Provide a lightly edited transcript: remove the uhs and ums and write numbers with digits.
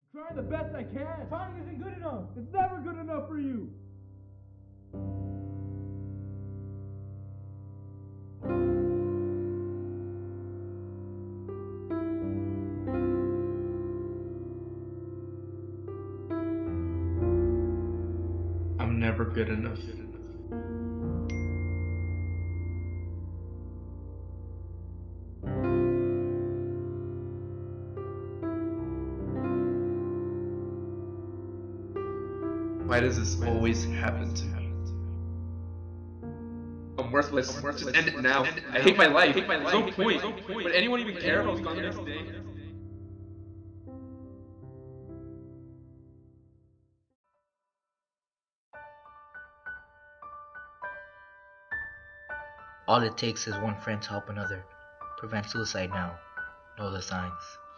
Trying the best I can. Trying isn't good enough. It's never good enough for you. I'm never good enough. Why does this always happen to me? I'm worthless. Just end it now. I hate my life. There's no point. Would anyone even care if I was gone the next day? All it takes is one friend to help another. Prevent suicide now. Know the signs.